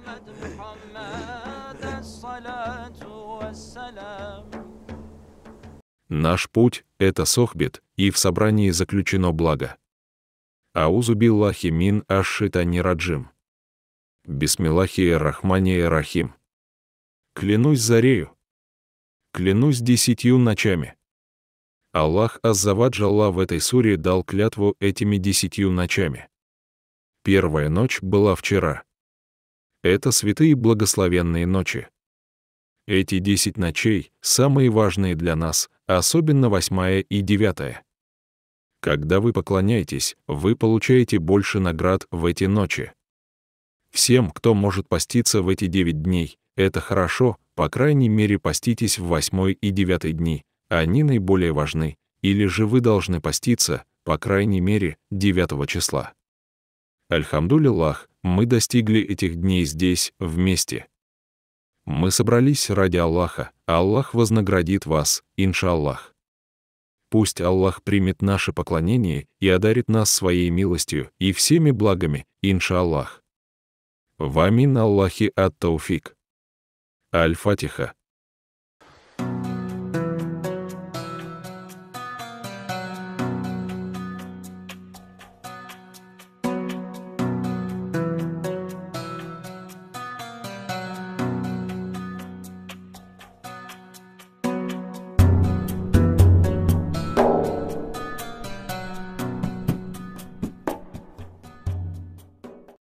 Наш путь — это сохбет, и в собрании заключено благо. Аузу биллахи мин аш-шайтани раджим. Бисмиллахи эр-рахмани эр-рахим. Клянусь зарею. Клянусь 10 ночами. Аллах Аззаваджалла в этой суре дал клятву этими 10 ночами. Первая ночь была вчера. Это святые благословенные ночи. Эти 10 ночей самые важные для нас, особенно 8 и 9. Когда вы поклоняетесь, вы получаете больше наград в эти ночи. Всем, кто может поститься в эти 9 дней, это хорошо, по крайней мере поститесь в 8 и 9 дни, они наиболее важны, или же вы должны поститься, по крайней мере, 9 числа. Альхамдулиллах, мы достигли этих дней здесь, вместе. Мы собрались ради Аллаха, Аллах вознаградит вас, иншаллах. Пусть Аллах примет наше поклонение и одарит нас своей милостью и всеми благами, иншаллах. Ва мин Аллахи ат-тауфик. Аль-Фатиха.